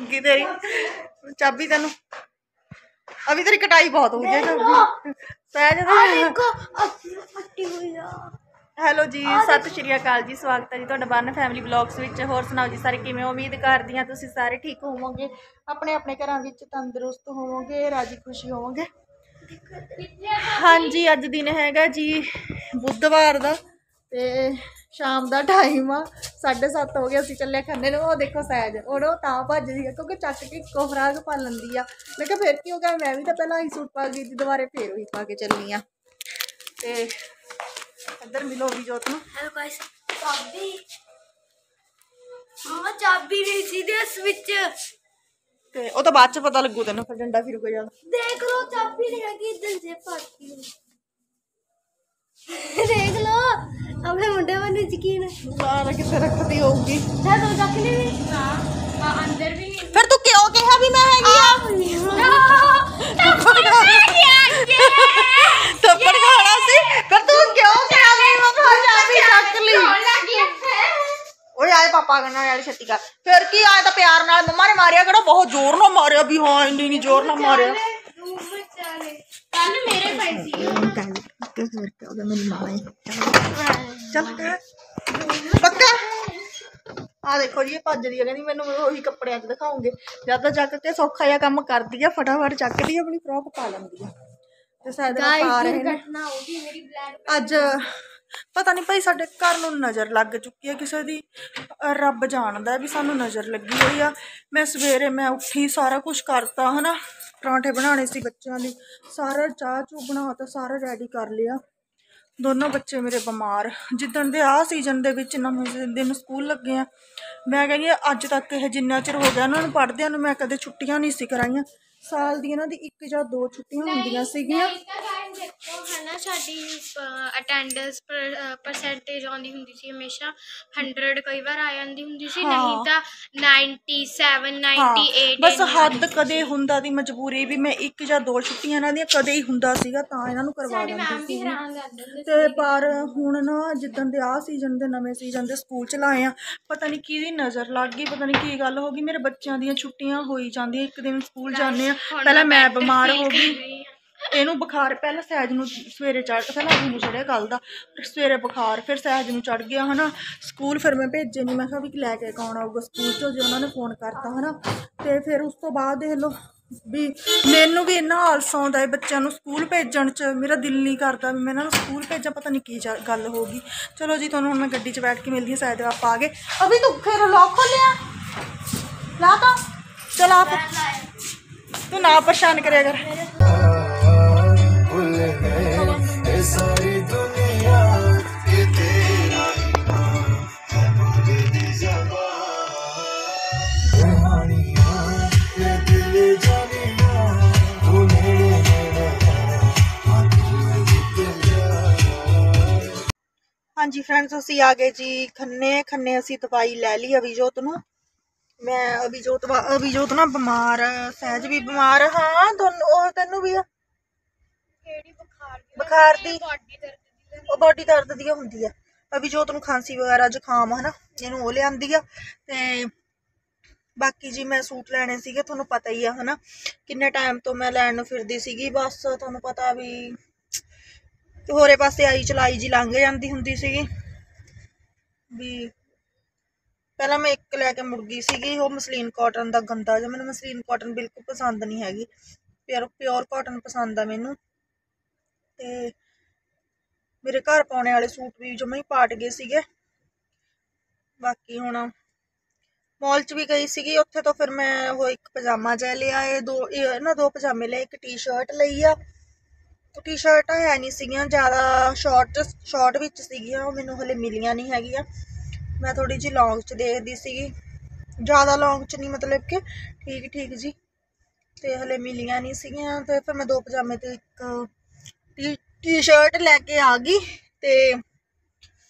होगी तेरी चाबी तेन अभी तेरी कटाई बहुत हो गई हेलो जी सत श्री अकाल जी स्वागत है जी तुहाडा बन फैमिली ब्लॉग्स विच होर सुनाओ जी सारे किवें उम्मीद करदी हां तुसीं सारे ठीक होवोगे अपने अपने घरां विच तंदुरुस्त होवोगे राजी खुशी होवोगे। हाँ जी अज दिन हैगा जी बुधवार दा ते शाम का टाइम आ 7:30 हो गया असीं चले खन्ने नूं। वो देखो सैज और तां भजदी है क्योंकि चक के इक्को फराक पा लैंदी आ। मैं कहा फिर की हो गया मैं भी तो पहला ही सूट पा गई थी दोबारे फिर वही पा के चलनी आ। ते इधर मिलो भी जोत नूं। हेलो गाइस चाबी मम्मा चाबी नहीं सी दस विच ते ओ तो बाद च पता लगू तैनूं फिर डंडा फिर गया देख लो चाबी नहीं हैगी इधर जे पाती देख लो अपने मुंडे पर यकीन सारा किथे रखती होगी है तो रख ली हां अंदर भी नहीं फिर तू क्यों कहा भी मैं हैगी थप्पड़ खाना सी फिर तू क्यों कहा भी मैं चाबी रख ली ओए आए पापा करना यार छत्ती का फिर की आए तो प्यार नाल मम्मा ने मारिया करो बहुत जोर ना मारिया भी हां इंनी नहीं जोर ना मारिया कल मेरे पैसे मेरी मां चल पक्का आ देखो जी भजदी है कहती मैनू उही कपड़े च दिखाऊंगे ज्यादा चक के सौखा जिहा कम करदी है फटाफट चकदी अपनी फ्रॉक पा लैंदी है शायद पा रहे अज पता नहीं भाई साडे घर नूं नज़र लग चुकी है किसी दी रब जानदा भी सानू नज़र लगी हुई आ। मैं सवेरे मैं उठी सारा कुछ करता है ना परांठे बनाने सी बच्चों लई सारा चाह चू बनाता सारा रेडी कर लिया। दोनों बच्चे मेरे बमार जिदन दे आ सीजन दे विच नवें दिन स्कूल लगे हैं मैं कहनी अज तक यह जिन्ना चिर हो गया उन्होंने पढ़दे मैं कदे छुट्टियां नहीं सी कराइयां। साल दी इन्हां दी 1 या 2 छुट्टियां होंदियां सीगियां है ना साडी अटेंडेंस परसेंटेज आउंदी हुंदी सी हमेशा 100 कई बार आ जांदी हुंदी सी नहीं ता 97 98 बस हद कदे हुंदा दी मजबूरी भी मैं 1 या 2 छुट्टियां इन्हां दी कदे ही हुंदा सीगा तां इन्हां नूं करवा दिंदी सी ते पर हुण ना जिद्दन दे आ सीजन दे नवें सीजन दे स्कूल च लाए आ पता नहीं किहदी नज़र लग गई पता नहीं की गल हो गई मेरे बच्चों दियां छुट्टियां होई जांदियां। एक दिन स्कूल जाने पहले मैं बीमार हो गई इनू बुखार पहले सैज नूं सवेरे चढ़ पहले अबू नूं चढ़िया कल दा सवेरे बुखार फिर सैज नूं चढ़ गया है ना स्कूल फिर मैं भेजे नहीं मैं कहा भी लैके कौन आऊगा स्कूल चो जो उन्होंने फोन करता है ना तो फिर उस तो बाद देख लो भी मैनू भी इन्ना आलस आउंदा है बच्चों स्कूल भेजण च मेरा दिल नहीं करता भी मैं इन्हां नूं स्कूल भेजा पता नहीं की गल होगी। चलो जी तुहानूं मैं गड्डी च बैठ के मिलदी शायद आप आ गए अभी तू फिर लॉक खोलिया ला तो चल आप तू ना परेशान करे कर हाँ जी फ्रेंड्स असी आ गए जी खन्ने असी दवाई लै ली अभिजोत नूं मैं अभिजोत ना बीमार सहज भी बीमार हाँ दोनों तेनू भी आ बुखार दी बॉडी दर्द दी हुंदी है अभिजोत नूं खांसी वगैरह जुकाम है ना इनू वो लियांदी आ ते बाकी जी मैं सूट लैने सीगे तुहानूं पता ही है ना किन्ने टाइम तो मैं लैन फिरदी सीगी बस तुहानूं पता भी होरे पासे आई चलाई जी लंघ जाती हुंदी सीगी भी पहला मैं एक लैके मुड़ गई सीगी वो मसलीन कॉटन का गंदा जो मैंने मसलीन कॉटन बिल्कुल पसंद नहीं हैगी प्योर कॉटन पसंद आ मैनू ते मेरे घर पाने वाले सूट भी जो मैं पाट गए सीगे बाकी हुण मॉल च भी गई सीगी उत्थे तो फिर मैं वो एक पजामा जै लिया दो पजामे ले एक टी शर्ट लई आ टी शर्टा है नहीं सीगियां ज़्यादा शॉर्ट विच सीगियां मैनू हले मिलियां नहीं हैगियां मैं थोड़ी जी लॉन्ग च देखदी सीगी ज़्यादा लॉन्ग च नहीं मतलब कि ठीक जी ते हले मिलियां नहीं सीगियां ते फिर मैं 2 पजामे ते एक टी शर्ट लैके आ गई ते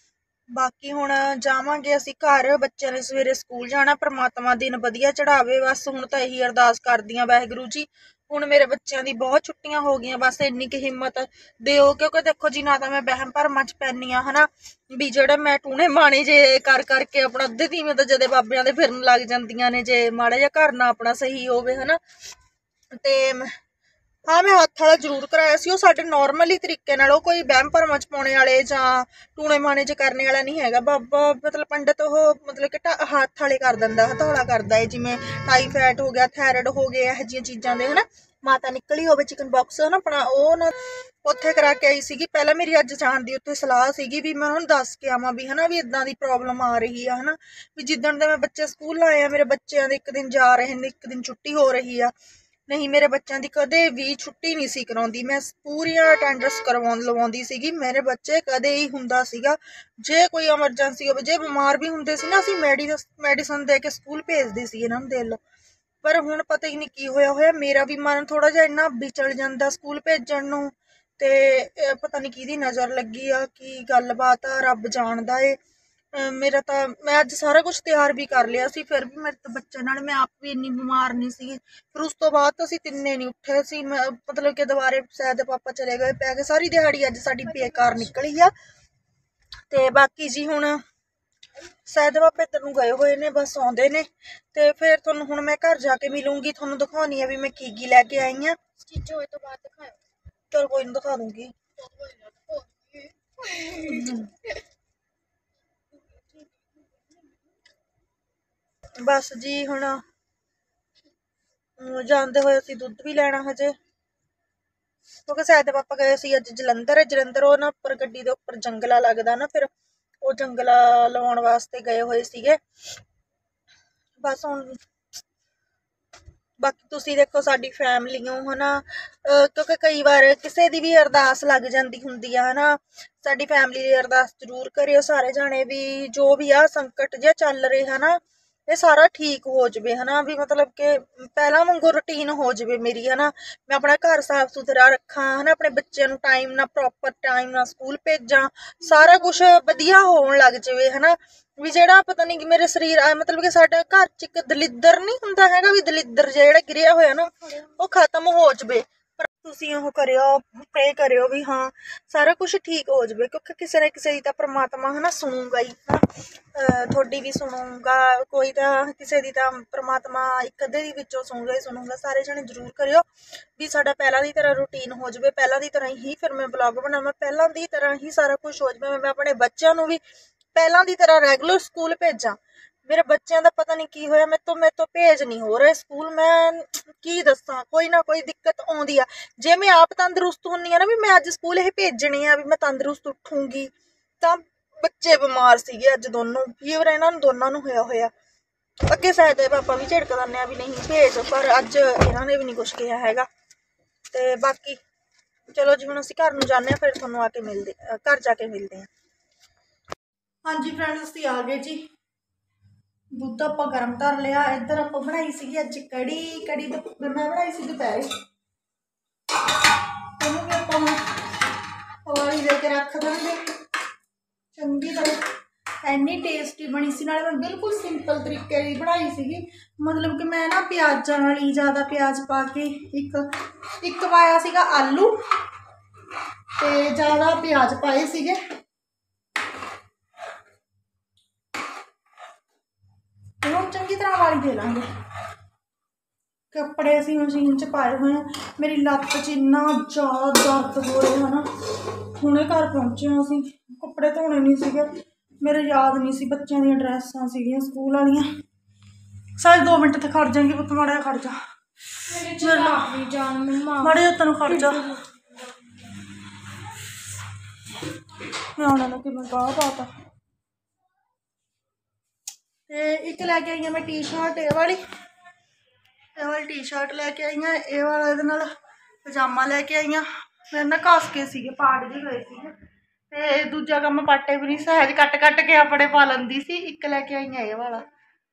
ਬਾਕੀ ਹੁਣ ਜਾਵਾਂਗੇ ਅਸੀਂ ਘਰ। ਬੱਚਿਆਂ ਨੇ ਸਵੇਰੇ ਸਕੂਲ ਜਾਣਾ। ਪ੍ਰਮਾਤਮਾ ਦਿਨ ਵਧੀਆ ਚੜਾਵੇ। ਬਸ ਹੁਣ ਤਾਂ ਇਹੀ ਅਰਦਾਸ ਕਰਦੀ ਹਾਂ, ਵਾਹਿਗੁਰੂ ਜੀ ਹੁਣ ਮੇਰੇ ਬੱਚਿਆਂ ਦੀ ਬਹੁਤ ਛੁੱਟੀਆਂ ਹੋ ਗਈਆਂ, ਬਸ ਇੰਨੀ ਕੁ ਹਿੰਮਤ ਦਿਓ। ਕਿਉਂਕਿ ਦੇਖੋ ਜੀ, ਨਾ ਤਾਂ ਮੈਂ ਵਹਿਮ ਭਰਮਾਂ 'ਚ ਪੈਂਦੀ ਹਾਂ ਹਨਾ, ਵੀ ਜਿਹੜੇ ਮੈਂ ਟੂਣੇ ਮਾਣੇ ਜੇ ਕਰ ਕਰਕੇ ਆਪਣਾ ਅੱਧੇ ਧੀਵੇਂ ਤਾਂ ਜਦੇ ਬਾਬਿਆਂ ਦੇ ਫਿਰਨ ਲੱਗ ਜਾਂਦੀਆਂ ਨੇ, ਜੇ ਮਾੜਾ ਜਿਹਾ ਘਰ ਨਾ ਆਪਣਾ ਸਹੀ ਹੋਵੇ ਹਨਾ। ਤੇ ਹਾਂ, ਮੈਂ ਹੱਥ ਵਾਲਾ ਜ਼ਰੂਰ ਕਰਾਇਆ ਸੀ। ਉਹ ਸਾਡੇ ਨੋਰਮਲੀ ਤਰੀਕੇ ਨਾਲ, ਉਹ ਕੋਈ ਵਹਿਮ ਭਰਮਾਂ 'ਚ ਪਾਉਣੇ ਵਾਲੇ ਜਾਂ ਟੂਣੇ ਮਾਣੇ 'ਚ ਕਰਨੇ ਵਾਲਾ ਨਹੀਂ ਹੈਗਾ। ਬਾਬਾ ਮਤਲਬ ਪੰਡਤ ਉਹ ਮਤਲਬ ਕਿ ਹੱਥ ਵਾਲੇ ਕਰ ਦਿੰਦਾ, ਹਥੌਲਾ ਕਰਦਾ ਹੈ। ਜਿਵੇਂ ਟਾਈਫਾਈਡ ਹੋ ਗਿਆ, ਥਾਇਰਾਇਡ ਹੋ ਗਏ, ਇਹੋ ਜਿਹੀਆਂ ਚੀਜ਼ਾਂ ਦੇ ਹਨਾ, ਮਾਤਾ ਨਿਕਲੀ ਹੋਵੇ, ਚਿਕਨ ਬਾਕਸ ਹਨਾ ਆਪਣਾ, ਉਹ ਨਾ ਉੱਥੇ ਕਰਾ ਕੇ ਆਈ ਸੀਗੀ। ਪਹਿਲਾਂ ਮੇਰੀ ਅੱਜ ਜਾਣ ਦੀ ਉੱਥੇ ਸਲਾਹ ਸੀਗੀ ਵੀ ਮੈਂ ਉਹਨੂੰ ਦੱਸ ਕੇ ਆਵਾਂ ਵੀ ਹਨਾ, ਵੀ ਇਦਾਂ ਦੀ ਪ੍ਰੋਬਲਮ ਆ ਰਹੀ ਆ ਹਨਾ, ਵੀ ਜਿੱਦਣ ਦੇ ਮੈਂ ਬੱਚੇ ਸਕੂਲ ਆਏ ਆ, ਮੇਰੇ ਬੱਚਿਆਂ ਦੇ ਇੱਕ ਦਿਨ ਜਾ ਰਹੇ ਨੇ, ਇੱਕ ਦਿਨ ਛੁੱਟੀ ਹੋ ਰਹੀ ਆ। ਨਹੀਂ, ਮੇਰੇ ਬੱਚਿਆਂ ਦੀ ਕਦੇ ਵੀ ਛੁੱਟੀ ਨਹੀਂ ਸੀ ਕਰਾਉਂਦੀ, ਮੈਂ ਪੂਰੀਆਂ ਅਟੈਂਡੈਂਸ ਲਵਾਉਂਦੀ ਸੀਗੀ। ਮੇਰੇ ਬੱਚੇ ਕਦੇ ਹੀ ਹੁੰਦਾ ਸੀਗਾ, ਜੇ ਕੋਈ ਐਮਰਜੈਂਸੀ ਹੋਵੇ, ਜੇ ਬਿਮਾਰ ਵੀ ਹੁੰਦੇ ਸੀ ਨਾ, ਅਸੀਂ ਮੈਡੀਸਨ ਦੇ ਕੇ ਸਕੂਲ ਭੇਜਦੇ ਸੀ ਇਹਨਾਂ ਨੂੰ, ਦੇਖ ਲਓ। ਪਰ ਹੁਣ ਪਤਾ ਹੀ ਨਹੀਂ ਕੀ ਹੋਇਆ ਮੇਰਾ ਵੀ ਮਨ ਥੋੜਾ ਜਿਹਾ ਇੰਨਾ ਵਿਚਲ ਜਾਂਦਾ ਸਕੂਲ ਭੇਜਣ ਨੂੰ। ਤੇ ਪਤਾ ਨਹੀਂ ਕਿਹਦੀ ਨਜ਼ਰ ਲੱਗੀ ਆ, ਕੀ ਗੱਲਬਾਤ ਆ, ਰੱਬ ਜਾਣਦਾ ਏ। ਮੇਰਾ ਤਾਂ ਮੈਂ ਅੱਜ ਸਾਰਾ ਕੁਝ ਤਿਆਰ ਵੀ ਕਰ ਲਿਆ ਸੀ, ਫਿਰ ਵੀ ਮੇਰੇ ਤਾਂ ਬੱਚੇ ਨਾਲ ਮੈਂ ਆਪ ਵੀ ਇੰਨੀ ਬਿਮਾਰ ਨਹੀਂ ਸੀਗੀ। ਫਿਰ ਉਸ ਤੋਂ ਬਾਅਦ ਤਾਂ ਅਸੀਂ ਤਿੰਨੇ ਨਹੀਂ ਉੱਠੇ ਸੀ। ਮੈਂ ਮਤਲਬ ਕਿ ਦੁਬਾਰੇ ਸ਼ਾਇਦ ਦੇ ਪਾਪਾ ਚਲੇ ਗਏ ਪੈ ਗਏ। ਸਾਰੀ ਦਿਹਾੜੀ ਅੱਜ ਸਾਡੀ ਬੇਕਾਰ ਨਿਕਲੀ ਆ। ਤੇ ਬਾਕੀ ਜੀ ਹੁਣ ਸ਼ਾਇਦ ਪਾਪਾ ਇੱਧਰ ਨੂੰ ਗਏ ਹੋਏ ਨੇ, ਬਸ ਆਉਂਦੇ ਨੇ ਤੇ ਫਿਰ ਤੁਹਾਨੂੰ ਹੁਣ ਮੈਂ ਘਰ ਜਾ ਕੇ ਮਿਲੂੰਗੀ, ਤੁਹਾਨੂੰ ਦਿਖਾਉਣੀ ਆ ਵੀ ਮੈਂ ਕੀ ਲੈ ਕੇ ਆਈ ਆ। ਸਟਿਚ ਹੋਏ ਤੋਂ ਬਾਅਦ ਦਿਖਾਓ। ਚਲ ਕੋਈ ਨਹੀਂ, ਦਿਖਾ ਦੂੰਗੀ। ਬਸ ਜੀ ਹੁਣ ਜਾਂਦੇ ਹੋਏ ਅਸੀਂ ਦੁੱਧ ਵੀ ਲੈਣਾ ਹਜੇ, ਕਿਉਂਕਿ ਸ਼ਾਇਦ ਪਾਪਾ ਗਏ ਸੀ ਅੱਜ ਜਲੰਧਰ। ਉਹ ਨਾ ਉੱਪਰ ਗੱਡੀ ਦੇ ਉੱਪਰ ਜੰਗਲਾ ਲੱਗਦਾ ਨਾ, ਫਿਰ ਉਹ ਜੰਗਲਾ ਲਵਾਉਣ ਵਾਸਤੇ ਗਏ ਹੋਏ ਸੀਗੇ। ਬਸ ਹੁਣ ਬਾਕੀ ਤੁਸੀਂ ਦੇਖੋ ਸਾਡੀ ਫੈਮਿਲੀ ਹੋ ਹਨਾ, ਕਿਉਂਕਿ ਕਈ ਵਾਰ ਕਿਸੇ ਦੀ ਵੀ ਅਰਦਾਸ ਲੱਗ ਜਾਂਦੀ ਹੁੰਦੀ ਆ ਹਨਾ। ਸਾਡੀ ਫੈਮਿਲੀ ਦੀ ਅਰਦਾਸ ਜ਼ਰੂਰ ਕਰਿਓ ਸਾਰੇ ਜਾਣੇ, ਵੀ ਜੋ ਵੀ ਆ ਸੰਕਟ ਜਿਹਾ ਚੱਲ ਰਿਹਾ ਹਨਾ, ਇਹ ਸਾਰਾ ਠੀਕ ਹੋ ਜਾਵੇ ਹਨਾ, ਵੀ ਮਤਲਬ ਕਿ ਪਹਿਲਾਂ ਵਾਂਗੂ ਰੂਟੀਨ ਹੋ ਜਾਵੇ ਮੇਰੀ ਹਨਾ। ਮੈਂ ਆਪਣਾ ਘਰ ਸਾਫ ਸੁਥਰਾ ਰੱਖਾਂ ਹਨਾ, ਆਪਣੇ ਬੱਚਿਆਂ ਨੂੰ ਟਾਈਮ ਨਾਲ ਪ੍ਰੋਪਰ ਟਾਈਮ ਨਾਲ ਸਕੂਲ ਭੇਜਾਂ, ਸਾਰਾ ਕੁਝ ਵਧੀਆ ਹੋਣ ਲੱਗ ਜਾਵੇ ਹਨਾ। ਵੀ ਜਿਹੜਾ ਪਤਾ ਨਹੀਂ ਕਿ ਮੇਰੇ ਸਰੀਰ ਮਤਲਬ ਕਿ ਸਾਡੇ ਘਰ 'ਚ ਇੱਕ ਦਲਿੱਦਰ ਨਹੀਂ ਹੁੰਦਾ ਹੈਗਾ, ਵੀ ਦਲਿੱਦਰ ਜਿਹੜਾ ਗਿਰਿਆ ਹੋਇਆ ਨਾ, ਉਹ ਖਤਮ ਹੋ ਜਾਵੇ। ਪਰ ਤੁਸੀਂ ਉਹ ਕਰਿਓ, ਪ੍ਰੇ ਕਰਿਓ ਵੀ ਹਾਂ ਸਾਰਾ ਕੁਝ ਠੀਕ ਹੋ ਜਾਵੇ, ਕਿਉਂਕਿ ਕਿਸੇ ਨਾ ਕਿਸੇ ਦੀ ਤਾਂ ਪ੍ਰਮਾਤਮਾ ਹਨਾ ਸੁਣੂਗਾ ਹੀ ਨਾ, ਤੁਹਾਡੀ ਵੀ ਸੁਣੂਗਾ, ਕੋਈ ਤਾਂ ਕਿਸੇ ਦੀ ਤਾਂ ਪ੍ਰਮਾਤਮਾ ਇੱਕ ਅੱਧੇ ਦੀ ਵਿੱਚੋਂ ਸੁਣੂਗਾ। ਸਾਰੇ ਜਣੇ ਜ਼ਰੂਰ ਕਰਿਓ ਵੀ ਸਾਡਾ ਪਹਿਲਾਂ ਦੀ ਤਰ੍ਹਾਂ ਰੂਟੀਨ ਹੋ ਜਾਵੇ, ਪਹਿਲਾਂ ਦੀ ਤਰ੍ਹਾਂ ਹੀ ਫਿਰ ਮੈਂ ਵਲੌਗ ਬਣਾਵਾਂ, ਪਹਿਲਾਂ ਦੀ ਤਰ੍ਹਾਂ ਹੀ ਸਾਰਾ ਕੁਝ ਹੋ ਜਾਵੇ। ਮੈਂ ਆਪਣੇ ਬੱਚਿਆਂ ਨੂੰ ਵੀ ਪਹਿਲਾਂ ਦੀ ਤਰ੍ਹਾਂ ਰੈਗੂਲਰ ਸਕੂਲ ਭੇਜਾਂ। ਮੇਰੇ ਬੱਚਿਆਂ ਦਾ ਪਤਾ ਨਹੀਂ ਕੀ ਹੋਇਆ, ਮੇਰੇ ਤੋਂ ਭੇਜ ਨਹੀਂ ਹੋ ਰਿਹਾ ਸਕੂਲ। ਮੈਂ ਕੀ ਦੱਸਾਂ, ਕੋਈ ਨਾ ਕੋਈ ਦਿੱਕਤ ਆਉਂਦੀ ਆ। ਜੇ ਮੈਂ ਆਪ ਤੰਦਰੁਸਤ ਹੁੰਦੀ ਆ ਨਾ ਵੀ ਮੈਂ ਅੱਜ ਸਕੂਲ ਇਹ ਭੇਜਣੇ ਆ, ਵੀ ਮੈਂ ਤੰਦਰੁਸਤ ਉੱਠੂੰਗੀ, ਤਾਂ ਬੱਚੇ ਬਿਮਾਰ ਸੀਗੇ ਅੱਜ ਦੋਨੋਂ, ਫੀਵਰ ਇਹਨਾਂ ਨੂੰ ਦੋਨਾਂ ਨੂੰ ਹੋਇਆ। ਅੱਗੇ ਸ਼ਾਇਦ ਪਾਪਾ ਵੀ ਝਿੜਕ ਦਿੰਦੇ ਆ ਵੀ ਨਹੀਂ ਭੇਜ, ਪਰ ਅੱਜ ਇਹਨਾਂ ਨੇ ਵੀ ਨਹੀਂ ਕੁਛ ਕਿਹਾ ਹੈਗਾ। ਤੇ ਬਾਕੀ ਚਲੋ ਜੀ, ਹੁਣ ਅਸੀਂ ਘਰ ਨੂੰ ਜਾਂਦੇ ਹਾਂ, ਫਿਰ ਤੁਹਾਨੂੰ ਆ ਕੇ ਮਿਲਦੇ, ਘਰ ਜਾ ਕੇ ਮਿਲਦੇ ਹਾਂ। ਹਾਂਜੀ ਫਰੈਂਡਸ, ਅਸੀਂ ਆ ਗਏ ਜੀ। ਦੁੱਧ ਆਪਾਂ ਗਰਮ ਕਰ ਲਿਆ। ਇੱਧਰ ਆਪਾਂ ਬਣਾਈ ਸੀਗੀ ਅੱਜ ਕੜੀ ਮੈਂ ਬਣਾਈ ਸੀ ਦੁਪਹਿਰੇ, ਉਹਨੂੰ ਵੀ ਆਪਾਂ ਉਬਾਲੀ ਦੇ ਕੇ ਰੱਖ ਦਾਂਗੇ ਚੰਗੀ ਤਰ੍ਹਾਂ। ਇੰਨੀ ਟੇਸਟੀ ਬਣੀ ਸੀ, ਨਾਲੇ ਮੈਂ ਬਿਲਕੁਲ ਸਿੰਪਲ ਤਰੀਕੇ ਦੀ ਬਣਾਈ ਸੀਗੀ। ਮਤਲਬ ਕਿ ਮੈਂ ਨਾ ਪਿਆਜ਼ਾਂ ਨਾਲ ਹੀ ਜ਼ਿਆਦਾ ਪਿਆਜ਼ ਪਾ ਕੇ ਇੱਕ ਪਾਇਆ ਸੀਗਾ ਆਲੂ, ਤੇ ਜ਼ਿਆਦਾ ਪਿਆਜ਼ ਪਾਏ ਸੀਗੇ। ਹੁਣ ਚੰਗੀ ਤਰ੍ਹਾਂ ਵਾਲੀ ਦੇ ਲਾਂਗੇ। ਕੱਪੜੇ ਅਸੀਂ ਮਸ਼ੀਨ 'ਚ ਪਾਏ ਹੋਏ ਆ। ਮੇਰੀ ਲੱਤ 'ਚ ਇੰਨਾ ਜ਼ਿਆਦਾ ਦਰਦ ਹੋ ਰਿਹਾ ਨਾ, ਹੁਣੇ ਘਰ ਪਹੁੰਚੇ ਹਾਂ ਅਸੀਂ, ਕੱਪੜੇ ਧੋਣੇ ਨਹੀਂ ਸੀਗੇ ਮੇਰੇ, ਯਾਦ ਨਹੀਂ ਸੀ, ਬੱਚਿਆਂ ਦੀਆਂ ਡਰੈਸਾਂ ਸੀਗੀਆਂ ਸਕੂਲ ਵਾਲੀਆਂ। ਸਾਰੇ 2 ਮਿੰਟ ਤੇ ਖੜ ਜਾਏਗੀ ਪੁੱਤ, ਮਾੜਾ ਜਿਹਾ ਖੜ ਜਾ, ਮਾੜਾ ਜਿਹਾ ਤੈਨੂੰ ਖੜ ਜਾ। ਮੈਂ ਉਹਨਾਂ ਨੂੰ ਕਿਵੇਂ ਗਾਹ ਪਾਤਾ। ਤੇ ਇੱਕ ਲੈ ਕੇ ਆਈ ਹਾਂ ਮੈਂ ਟੀ-ਸ਼ਰਟ, ਇਹ ਵਾਲੀ ਟੀ-ਸ਼ਰਟ ਲੈ ਕੇ ਆਈ ਹਾਂ, ਇਹ ਵਾਲਾ ਇਹਦੇ ਨਾਲ ਪਜਾਮਾ ਲੈ ਕੇ ਆਈ ਹਾਂ। ਮੇਰੇ ਨਾਲ ਘਸ ਕੇ ਸੀਗੇ, ਪਾੜ ਜਿਹੇ ਗਏ ਸੀਗੇ। ਤੇ ਦੂਜਾ ਕੰਮ ਪਾਟੇ ਵੀ ਨਹੀਂ ਸਹਿਜ ਕੱਟ ਕੇ ਆਪਣੇ ਪਾ ਲੈਂਦੀ ਸੀ। ਇੱਕ ਲੈ ਕੇ ਆਈ ਹਾਂ ਇਹ ਵਾਲਾ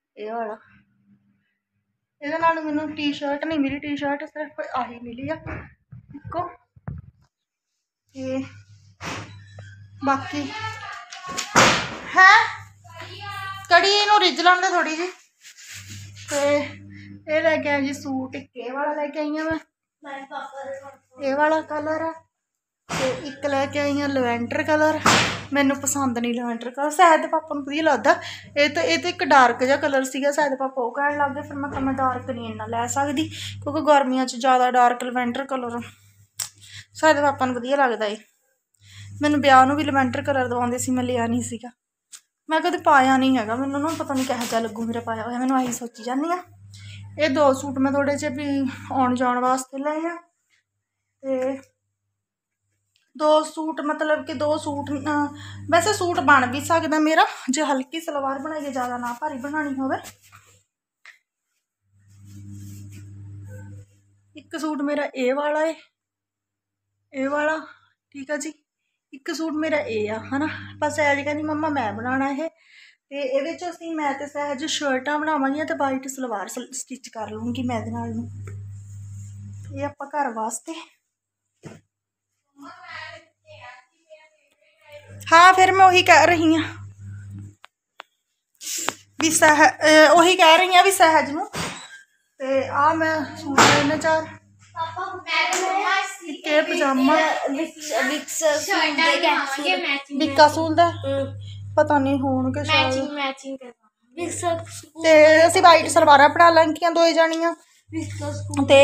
ਇਹਦੇ ਨਾਲ ਮੈਨੂੰ ਟੀ-ਸ਼ਰਟ ਨਹੀਂ ਮਿਲੀ, ਟੀ-ਸ਼ਰਟ ਸਿਰਫ ਆਹੀ ਮਿਲੀ ਆ ਇੱਕੋ। ਤੇ ਬਾਕੀ है कड़ी इनू रिज लाने दे थोड़ी जी। ते ये लेके आई जी सूट, एक ये वाला लेके आई हूँ मैं, ये वाला कलर है, ते एक लेके आई हूँ लवेंडर कलर। मैनू पसंद नहीं लवेंडर कलर, शायद पापा नूं वधिया लगदा। ये तो एक डार्क जिहा कलर सीगा, शायद पापा वो कहण लग गए, फिर मैं कहा मैं डार्क नहीं इन्ना लै सकदी क्योंकि गर्मियां च ज़्यादा डार्क लवेंडर कलर शायद पापा नूं वधिया लगदा है। मैनूं ब्याह नूं भी लवेंडर कलर दवाउंदे सी, मैं लिया नहीं सीगा, मैं कदे पाया नहीं हैगा, मैनूं ना पता नहीं किहो जिहा लगू मेरा पाया होया, मैनूं आही सोची जानी आ। ये 2 सूट मैं थोड़े जे भी आउण जाण वास्ते लए आ, ते 2 सूट मतलब कि 2 सूट वैसे सूट बन भी सकदा मेरा जे हल्की सलवार बनाइए, ज़्यादा ना भारी बनानी होवे। एक सूट मेरा ए वाला है, ए वाला ठीक है जी। एक सूट मेरा ए आ है ना, पर सहज कहनी मम्मा मैं बनाना है, तो ये असीं मैं ते सहज शर्टां बनावांगी ते वाइट सलवार स्टिच कर लूँगी मैं दे नाल। ये आपां घर वास्ते, हाँ फिर मैं वही कह रही हाँ भी वही कह रही हाँ भी सहज नूं ते आ मैं सूट लेने 4 पजामा बिक्का सूल दा पता नहीं होणगे शायद, ते असीं वाइट सलवारां बना लैंगियां 2 जणियां, ते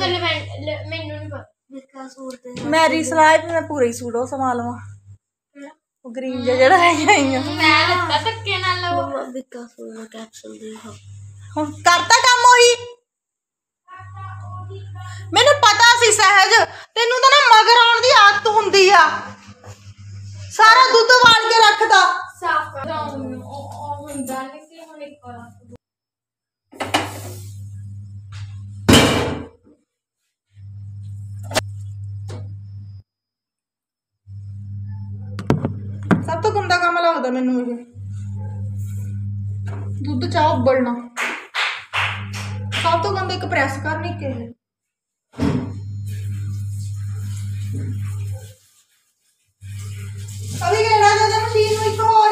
मेरी सलाह है मैं पूरा ही सूट वो सवा लवां, ग्रीन जेड़ा लेके आई हां। हुण करता काम ओही, मैनू पता सी सहज तेनू तो ना मगर आउण दी आदत हुंदी आ, सारा दुध उबाल के रखदा। सब तो गंदा काम लगदा मैनू ये दुध चाह उबलना, सब तो गंदा एक प्रैस करनी के अभी केड़ा दे दे मशीन में, एक और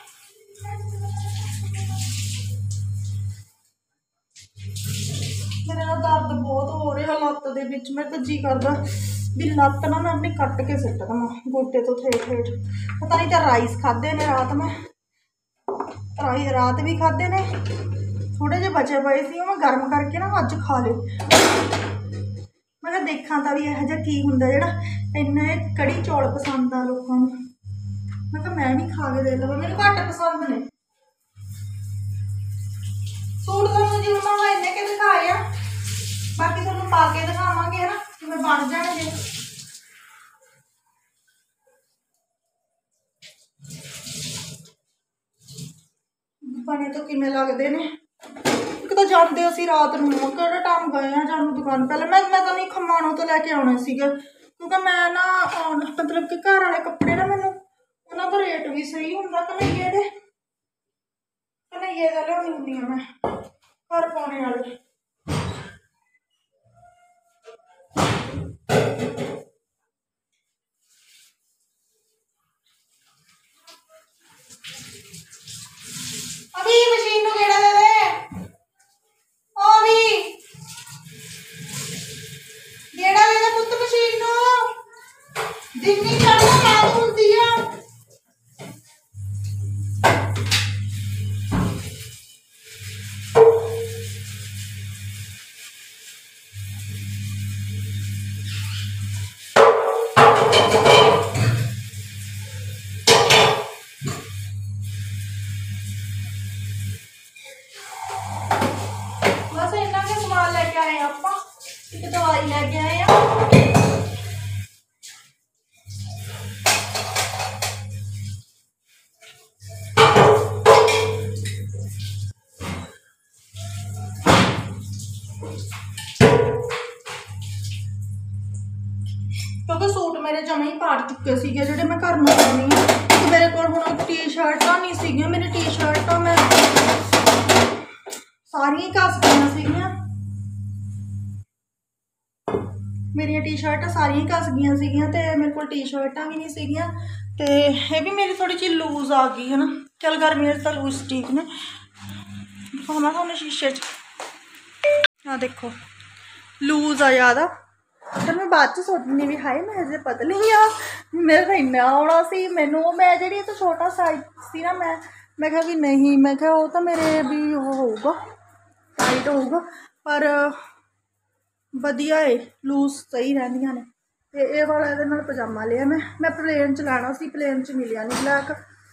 मेरे ना दर्द बहुत हो रहा लत्त दे विच, मैं तो जी करदा भी लत्त ना मैं अपनी कट के सिट दवां गोडे तो ठेठ ठेठ। पता नहीं तो राइस खादे ने रात में, रात भी खादे ने, थोड़े जे बचे पे सी मैं गर्म करके ना अज खा ले। मैं देखा तो भी यह की हुंदा जेड़ा इन्ने कड़ी चौल पसंद आ लोगों को, मैं भी खा के देख लवां, मैनूं घट पसंद ने। सूट तो जी मैं इन्ने के दिखाए आ, बाकी तुहानूं पा के दिखावांगे है ना किवें बन जाणगे। बने तो किवें लगदे ने, एक तो जाते असीं रात नूं किहड़े टाइम गए हैं जानूं दुकान, पहले मैं तो नहीं खमाणों तो लैके आने सीगे क्योंकि मैं ना मतलब कि घर वाले कपड़े ना मैनूं उन्हां दा रेट भी सही हुंदा, कन्हैये दे लिआउणी हुंदी आ मैं घर पाउणे वाले। अभी मशीन नूं गेड़ा दे दे, ओ भी गेड़ा दे दे पुत्त मशीन नूं, जिन्नी चढ़दा रात हुंदी आ। बस इन्ना के सामान लेके आए आपां, एक दवाई लेके आए आ। क्योंकि सूट मेरे जमा ही पाड़ चुके सीगे जेडे मैं घर में पानी है, तो मेरे को हुण टी शर्टां नहीं सीगियां, मेरी टी शर्टां मैं सारियां घस गई सीगियां, मेरिया टी शर्टां सारियां घस गई सीगियां, ते मेरे को टी शर्टां भी नहीं सीगियां, ਤੇ ਇਹ ਵੀ ਮੇਰੀ ਥੋੜੀ ਜਿਹੀ ਲੂਜ਼ ਆ ਗਈ ਹੈ ਨਾ। ਚਲ ਗਰਮੀਆਂ 'ਚ ਤਾਂ ਲੂਜ਼ ਠੀਕ ਨੇ। ਦਿਖਾਵਾਂ ਤੁਹਾਨੂੰ ਸ਼ੀਸ਼ੇ 'ਚ, ਆ ਦੇਖੋ ਲੂਜ਼ ਆ ਜ਼ਿਆਦਾ। ਫਿਰ ਮੈਂ ਬਾਅਦ 'ਚ ਸੋਚਦੀ ਵੀ ਹਾਏ ਮੈਂ ਹਜੇ ਪਤਲੀ ਆ, ਮੇਰਾ ਤਾਂ ਇੰਨਾ ਆਉਣਾ ਸੀ ਮੈਨੂੰ। ਮੈਂ ਜਿਹੜੀ ਇਹ ਤਾਂ ਛੋਟਾ ਸਾਈਜ਼ ਸੀ ਨਾ, ਮੈਂ ਕਿਹਾ ਵੀ ਨਹੀਂ, ਮੈਂ ਕਿਹਾ ਉਹ ਤਾਂ ਮੇਰੇ ਵੀ ਉਹ ਹੋਊਗਾ, ਟਾਈਟ ਹੋਊਗਾ, ਪਰ ਵਧੀਆ ਏ, ਲੂਜ਼ ਸਹੀ ਰਹਿੰਦੀਆਂ ਨੇ। ਤੇ ਇਹ ਵਾਲਾ ਇਹਦੇ ਨਾਲ ਪਜਾਮਾ ਲਿਆ ਮੈਂ ਪਲੇਨ 'ਚ ਲੈਣਾ ਸੀ, ਪਲੇਨ 'ਚ ਮਿਲਿਆ ਨਹੀਂ ਬਲੈਕ।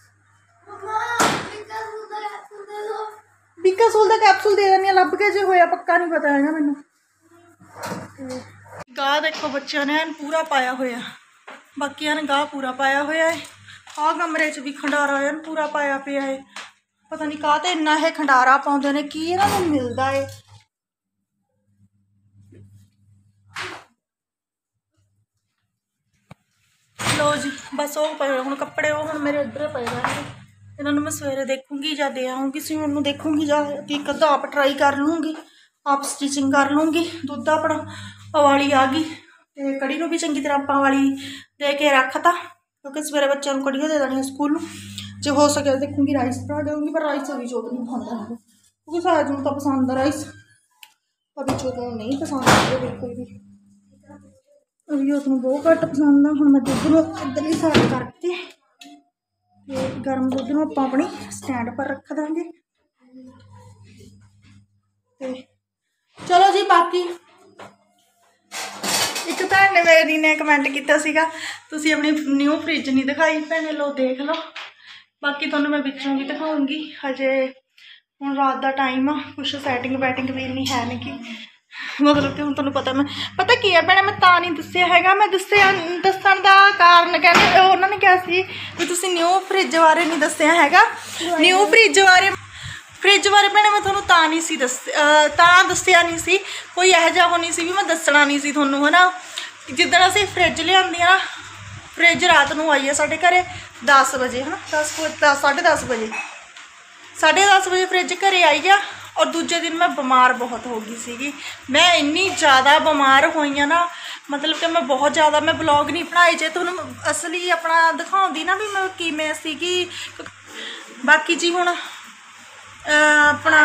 ਬਿਕਾਸੋਲ ਦਾ ਕੈਪਸੂਲ ਦੇ ਦਿੰਦੀ ਆ ਲੱਭ ਕੇ, ਜੇ ਹੋਇਆ ਪੱਕਾ ਨਹੀਂ ਪਤਾ ਹੈਗਾ ਮੈਨੂੰ। ਤੇ ਗਾਹ ਦੇਖੋ ਬੱਚਿਆਂ ਨੇ ਐਨ ਪੂਰਾ ਪਾਇਆ ਹੋਇਆ, ਬਾਕੀਆਂ ਨੇ ਗਾਹ ਪੂਰਾ ਪਾਇਆ ਹੋਇਆ ਹੈ। ਆਹ ਕਮਰੇ 'ਚ ਵੀ ਖੰਡਾਰਾ ਐਨ ਪੂਰਾ ਪਾਇਆ ਪਿਆ ਹੈ। ਪਤਾ ਨਹੀਂ ਕਾਹ ਤੇ ਇੰਨਾ ਇਹ ਖੰਡਾਰਾ ਪਾਉਂਦੇ ਨੇ, ਕੀ ਇਹਨਾਂ ਨੂੰ ਮਿਲਦਾ ਹੈ। ਲੋ ਜੀ ਬਸ ਉਹ ਪਏ ਹੁਣ ਕੱਪੜੇ, ਉਹ ਹੁਣ ਮੇਰੇ ਇੱਧਰ ਪਏ ਰਹਿਣਗੇ। ਇਹਨਾਂ ਨੂੰ ਮੈਂ ਸਵੇਰੇ ਦੇਖੂੰਗੀ ਜਾਂ ਦੇ ਆਊਂਗੀ ਸਿਉਣ ਨੂੰ, ਦੇਖੂੰਗੀ ਜਾਂ ਇੱਕ ਅੱਧਾ ਆਪ ਟਰਾਈ ਕਰ ਲੂੰਗੀ, ਆਪ ਸਟਿਚਿੰਗ ਕਰ ਲੂੰਗੀ। ਦੁੱਧ ਆਪਣਾ ਉਬਾਲੀ ਆ ਗਈ ਤੇ ਕੜੀ ਨੂੰ ਵੀ ਚੰਗੀ ਤਰ੍ਹਾਂ ਆਪਾਂ ਉਬਾਲੀ ਦੇ ਕੇ ਰੱਖਤਾ, ਕਿਉਂਕਿ ਸਵੇਰੇ ਬੱਚਿਆਂ ਨੂੰ ਕੜੀਓ ਦੇ ਦੇਣੀ ਹੈ ਸਕੂਲ ਨੂੰ। ਜੇ ਹੋ ਸਕੇ ਦੇਖੂੰਗੀ ਰਾਈਸ ਬਣਾ ਦੇਊਂਗੀ, ਪਰ ਰਾਈਸ ਅਭੀ ਜੋਤ ਨਹੀਂ ਖਾਂਦਾ ਹੈ, ਕਿਉਂਕਿ ਸਾਜ ਨੂੰ ਤਾਂ ਪਸੰਦ ਆ ਰਾਈਸ, ਅਭੀ ਜੋਤ ਨੂੰ ਨਹੀਂ ਪਸੰਦ ਹੈ ਬਿਲਕੁਲ ਵੀ। ਅਭੀ ਜੋਤ ਨੂੰ ਬਹੁਤ ਘੱਟ ਪਸੰਦ ਆ। ਹੁਣ ਮੈਂ ਦੁੱਧ ਨੂੰ ਇੱਧਰਲੀ ਸਾਈਡ ਕਰਕੇ ਤੇ ਗਰਮ ਦੁੱਧ ਨੂੰ ਆਪਾਂ ਆਪਣੀ ਸਟੈਂਡ ਪਰ ਰੱਖ ਦਾਂਗੇ। ਤੇ ਚਲੋ ਜੀ, ਬਾਕੀ ਇੱਕ ਭੈਣ ਨੇ ਮੇਰੀ ਨੇ ਕਮੈਂਟ ਕੀਤਾ ਸੀਗਾ ਤੁਸੀਂ ਆਪਣੀ ਨਿਊ ਫ੍ਰਿਜ ਨਹੀਂ ਦਿਖਾਈ। ਭੈਣੇ ਲੋ ਦੇਖ ਲਓ, ਬਾਕੀ ਤੁਹਾਨੂੰ ਮੈਂ ਵਿੱਚੋਂ ਵੀ ਦਿਖਾਉਂਗੀ। ਹਜੇ ਹੁਣ ਰਾਤ ਦਾ ਟਾਈਮ ਆ, ਕੁਛ ਸੈਟਿੰਗ ਵੈਟਿੰਗ ਵੀ ਨਹੀਂ ਹੈ ਨਹੀਂ ਕਿ ਮਤਲਬ ਕਿ ਹੁਣ ਤੁਹਾਨੂੰ ਪਤਾ ਕੀ ਹੈ ਭੈਣੇ, ਮੈਂ ਤਾਂ ਨਹੀਂ ਦੱਸਿਆ ਹੈਗਾ। ਮੈਂ ਦੱਸਣ ਦਾ ਕਾਰਨ ਕਹਿੰਦੇ ਉਹਨਾਂ ਨੇ ਕਿਹਾ ਸੀ ਵੀ ਤੁਸੀਂ ਨਿਊ ਫ੍ਰਿਜ ਬਾਰੇ ਨਹੀਂ ਦੱਸਿਆ ਹੈਗਾ। ਨਿਊ ਫ੍ਰਿਜ ਬਾਰੇ ਭੈਣੇ ਮੈਂ ਤੁਹਾਨੂੰ ਤਾਂ ਨਹੀਂ ਸੀ ਦੱਸਿਆ ਨਹੀਂ ਸੀ, ਕੋਈ ਇਹੋ ਜਿਹਾ ਹੋ ਨਹੀਂ ਸੀ ਵੀ ਮੈਂ ਦੱਸਣਾ ਨਹੀਂ ਸੀ ਤੁਹਾਨੂੰ, ਹੈ ਨਾ। ਜਿੱਦਣ ਅਸੀਂ ਫ੍ਰਿਜ ਲਿਆਂਦੀ ਆ ਨਾ, ਫ੍ਰਿਜ ਰਾਤ ਨੂੰ ਆਈ ਹੈ ਸਾਡੇ ਘਰੇ 10 ਵਜੇ, ਹੈ ਨਾ, 10:30 ਵਜੇ 10:30 ਵਜੇ ਫ੍ਰਿਜ ਘਰੇ ਆਈ ਆ। ਔਰ ਦੂਜੇ ਦਿਨ ਮੈਂ ਬਿਮਾਰ ਬਹੁਤ ਹੋ ਗਈ ਸੀਗੀ। ਮੈਂ ਇੰਨੀ ਜ਼ਿਆਦਾ ਬਿਮਾਰ ਹੋਈ ਆ ਨਾ, ਮਤਲਬ ਕਿ ਮੈਂ ਬਹੁਤ ਜ਼ਿਆਦਾ, ਮੈਂ ਵਲੌਗ ਨਹੀਂ ਬਣਾਏ ਜੇ ਤੁਹਾਨੂੰ ਅਸਲੀ ਆਪਣਾ ਦਿਖਾਉਂਦੀ ਨਾ ਵੀ ਮੈਂ ਕਿਵੇਂ ਸੀਗੀ। ਬਾਕੀ ਜੀ ਹੁਣ ਆਪਣਾ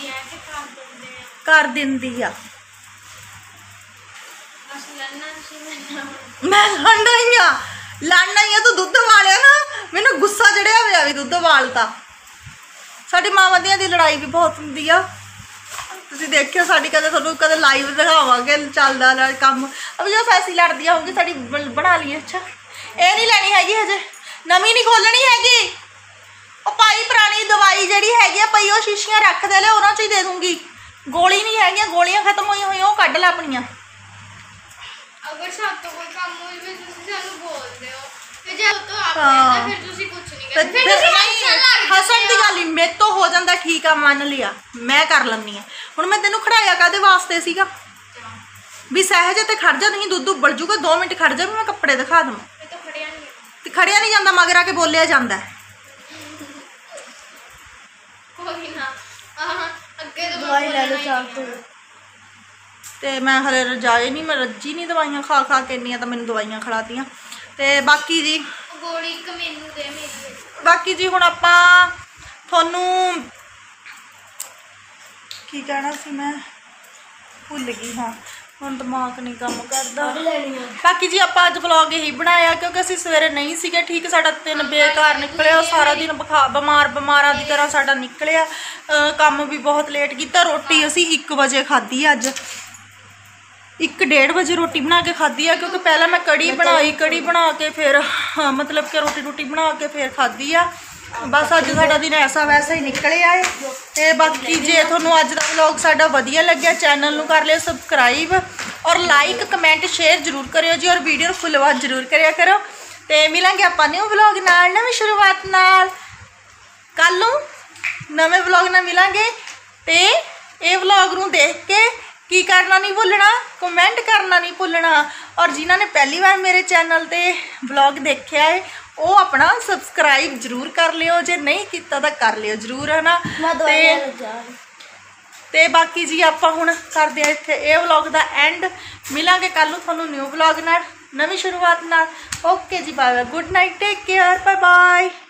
ਕਰ ਦਿੰਦੀ ਆ, ਮੈਂ ਲੜਨਾ ਹੀ ਆ ਤੂੰ ਦੁੱਧ ਵਾਲਿਆ ਨਾ, ਮੈਨੂੰ ਗੁੱਸਾ ਚੜਿਆ ਹੋਇਆ ਵੀ ਦੁੱਧ ਵਾਲਤਾ। ਸਾਡੀ ਮਾਵਾਂ ਦੀਆਂ ਦੀ ਲੜਾਈ ਵੀ ਬਹੁਤ ਹੁੰਦੀ ਆ, ਤੁਸੀਂ ਦੇਖਿਓ ਸਾਡੀ ਤੁਹਾਨੂੰ ਕਦੇ ਲਾਈਵ ਦਿਖਾਵਾਂਗੇ ਚੱਲਦਾ ਕੰਮ। ਅਬ ਜੋ ਐਸੀ ਲੜਦੀਆਂ ਹੋਊਗੀ ਸਾਡੀ ਬਣਾ ਲਈਏ। ਅੱਛਾ ਇਹ ਨਹੀਂ ਲੈਣੀ ਹੈਗੀ, ਹਜੇ ਨਵੀਂ ਨਹੀਂ ਖੋਲਣੀ ਹੈਗੀ। ਉਹ ਭਾਈ ਪੁਰਾਣੀ ਦਵਾਈ ਜਿਹੜੀ ਹੈਗੀ ਆ ਪਈ, ਉਹ ਸ਼ੀਸ਼ੀਆਂ ਰੱਖ ਦੇ ਲੈ, ਉਹਨਾਂ 'ਚ ਹੀ ਦੇ ਦੂੰਗੀ। ਗੋਲੀ ਨਹੀਂ ਹੈਗੀਆਂ, ਗੋਲੀਆਂ ਖਤਮ ਹੋਈਆਂ ਹੋਈਆਂ, ਉਹ ਕੱਢ ਲੈ ਆਪਣੀਆਂ। ਅਗਰ ਸਾਡੇ ਤੋਂ ਕੋਈ ਕੰਮ ਹੋਈ ਵੀ ਤੁਸੀਂ ਸਾਨੂੰ ਬੋਲਦੇ ਹੋ, ਤੇ ਜੇ ਉਹ ਤੋਂ ਆਪ ਫਿਰ ਤੁਸੀਂ ਕੁਝ ਨਹੀਂ ਕਰਦੇ, ਫਿਰ ਤੁਸੀਂ ਹੱਸਣ ਦੀ ਗੱਲ ਹੀ ਮੇਰੇ ਤੋਂ ਹੋ ਜਾਂਦਾ। ਠੀਕ ਆ ਮੰਨ ਲਿਆ, ਮੈਂ ਕਰ ਲੈਂਦੀ ਆ। ਹੁਣ ਮੈਂ ਤੈਨੂੰ ਖੜਾਇਆ ਕਾਹਦੇ ਵਾਸਤੇ ਸੀਗਾ ਵੀ ਸਹਿਜ ਤੇ ਖੜ ਜਾ, ਨਹੀਂ ਦੁੱਧ ਉੱਬਲ ਜੂਗਾ, 2 ਮਿੰਟ ਖੜ ਜਾ, ਮੈਂ ਕੱਪੜੇ ਦਿਖਾ ਦਵਾਂ। ਤੇ ਖੜਿਆ ਨਹੀਂ ਜਾਂਦਾ, ਮਗਰ ਆ ਕੇ ਬੋਲਿਆ ਜਾਂਦਾ। ਕੋਈ ਨਾ ਅੱਗੇ ਤੋਂ ਦਵਾਈ ਲੈ ਲਓ ਚਾਹ ਤੇ ਮੈਂ ਹਲੇ ਰਜਾਏ ਨਹੀਂ, ਮੈਂ ਰੱਜੀ ਨਹੀਂ ਦਵਾਈਆਂ ਖਾ ਕੇ, ਇੰਨੀਆਂ ਤਾਂ ਮੈਨੂੰ ਦਵਾਈਆਂ ਖਿਲਾਤੀਆਂ। ਤੇ ਬਾਕੀ ਜੀ ਗੋਲੀ ਇੱਕ ਮੈਨੂੰ ਦੇ ਮੇਰੀ। ਬਾਕੀ ਜੀ ਹੁਣ ਆਪਾਂ ਤੁਹਾਨੂੰ ਕੀ ਕਹਿਣਾ ਸੀ, ਮੈਂ ਭੁੱਲ ਗਈ। ਹਾਂ ਹੁਣ ਦਿਮਾਗ ਨਹੀਂ ਕੰਮ ਕਰਦਾ। ਬਾਕੀ ਜੀ ਆਪਾਂ ਅੱਜ ਵਲੌਗ ਇਹੀ ਬਣਾਇਆ ਕਿਉਂਕਿ ਅਸੀਂ ਸਵੇਰੇ ਨਹੀਂ ਸੀਗੇ ਠੀਕ, ਸਾਡਾ ਦਿਨ ਬੇਕਾਰ ਨਿਕਲਿਆ। ਸਾਰਾ ਦਿਨ ਬਿਮਾਰਾਂ ਦੀ ਤਰ੍ਹਾਂ ਸਾਡਾ ਨਿਕਲਿਆ। ਕੰਮ ਵੀ ਬਹੁਤ ਲੇਟ ਕੀਤਾ। ਰੋਟੀ ਅਸੀਂ 1 ਵਜੇ ਖਾਧੀ, ਅੱਜ 1-1:30 ਵਜੇ ਰੋਟੀ ਬਣਾ ਕੇ ਖਾਧੀ ਆ, ਕਿਉਂਕਿ ਪਹਿਲਾਂ ਮੈਂ ਕੜੀ ਬਣਾਈ, ਕੜੀ ਬਣਾ ਕੇ ਫਿਰ ਮਤਲਬ ਕਿ ਰੋਟੀ ਬਣਾ ਕੇ ਫਿਰ ਖਾਧੀ ਆ। ਬਸ ਅੱਜ ਸਾਡਾ ਦਿਨ ਐਸਾ ਵੈਸਾ ਹੀ ਨਿਕਲਿਆ ਹੈ। ਤੇ ਬਾਕੀ ਜੇ ਤੁਹਾਨੂੰ ਅੱਜ ਦਾ ਵਲੌਗ ਸਾਡਾ ਵਧੀਆ ਲੱਗਿਆ, ਚੈਨਲ ਨੂੰ ਕਰ ਲਿਓ ਸਬਸਕ੍ਰਾਈਬ ਔਰ ਲਾਈਕ ਕਮੈਂਟ ਸ਼ੇਅਰ ਜ਼ਰੂਰ ਕਰਿਓ ਜੀ, ਔਰ ਵੀਡੀਓ ਨੂੰ ਫੁੱਲ ਵਾਚ ਜ਼ਰੂਰ ਕਰਿਆ ਕਰੋ। ਤੇ ਮਿਲਾਂਗੇ ਆਪਾਂ ਨਿਊ ਵਲੌਗ ਨਾਲ, ਨਵੀਂ ਸ਼ੁਰੂਆਤ ਨਾਲ। ਕੱਲ ਨੂੰ ਨਵੇਂ ਵਲੌਗ ਨਾਲ ਮਿਲਾਂਗੇ। ਤੇ ਇਹ ਵਲੌਗ ਨੂੰ ਦੇਖ ਕੇ ਕੀ ਕਰਨਾ ਨਹੀਂ ਭੁੱਲਣਾ, ਕਮੈਂਟ ਕਰਨਾ ਨਹੀਂ ਭੁੱਲਣਾ। ਔਰ ਜਿਨ੍ਹਾਂ ਨੇ ਪਹਿਲੀ ਵਾਰ ਮੇਰੇ ਚੈਨਲ ਤੇ ਵਲੌਗ ਦੇਖਿਆ ਹੈ ਉਹ ਆਪਣਾ ਸਬਸਕ੍ਰਾਈਬ ਜ਼ਰੂਰ ਕਰ ਲਿਓ, ਜੇ ਨਹੀਂ ਕੀਤਾ ਤਾਂ ਕਰ ਲਿਓ ਜ਼ਰੂਰ, ਹੈ ਨਾ। ਤੇ ਬਾਕੀ ਜੀ ਆਪਾਂ ਹੁਣ ਕਰਦੇ ਆ ਇੱਥੇ ਇਹ ਵਲੌਗ ਦਾ ਐਂਡ। ਮਿਲਾਂਗੇ ਕੱਲ ਨੂੰ ਤੁਹਾਨੂੰ ਨਿਊ ਵਲੌਗ ਨਾਲ। ਨਵੀਂ ਸ਼ੁਰੂਆਤ ਨਾਲ। Okay ji, bye bye, good night, take care, bye bye.